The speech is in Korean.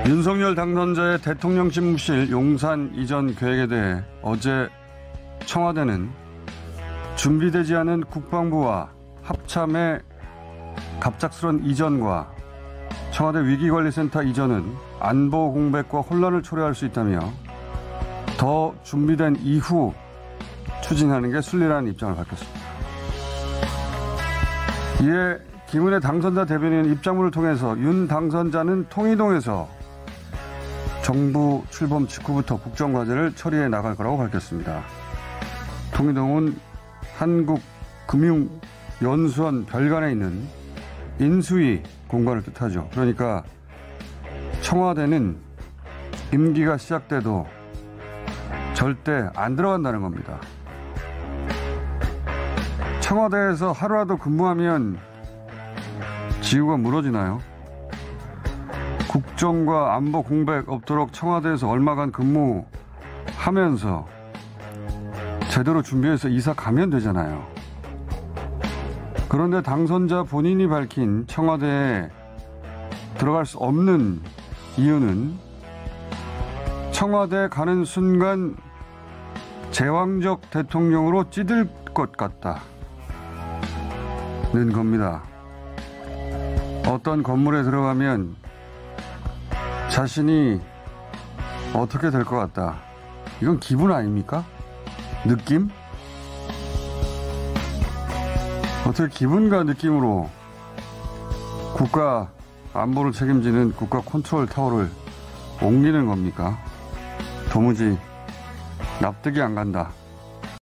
윤석열 당선자의 대통령 집무실 용산 이전 계획에 대해 어제 청와대는 준비되지 않은 국방부와 합참의 갑작스런 이전과 청와대 위기관리센터 이전은 안보 공백과 혼란을 초래할 수 있다며 더 준비된 이후 추진하는 게 순리라는 입장을 밝혔습니다. 이에 김은혜 당선자 대변인 입장문을 통해서 윤 당선자는 통이동에서 정부 출범 직후부터 국정과제를 처리해 나갈 거라고 밝혔습니다. 통이동은 한국금융연수원 별관에 있는 인수위 공간을 뜻하죠. 그러니까 청와대는 임기가 시작돼도 절대 안 들어간다는 겁니다. 청와대에서 하루라도 근무하면 지구가 무너지나요? 국정과 안보 공백 없도록 청와대에서 얼마간 근무하면서 제대로 준비해서 이사 가면 되잖아요. 그런데 당선자 본인이 밝힌 청와대에 들어갈 수 없는 이유는 청와대에 가는 순간 제왕적 대통령으로 찌들 것 같다는 겁니다. 어떤 건물에 들어가면 자신이 어떻게 될 것 같다. 이건 기분 아닙니까? 느낌? 어떻게 기분과 느낌으로 국가 안보를 책임지는 국가 컨트롤 타워를 옮기는 겁니까? 도무지 납득이 안 간다.